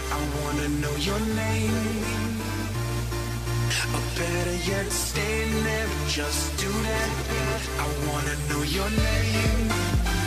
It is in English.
I wanna know your name. Or better yet, stay there, just do that. I wanna know your name.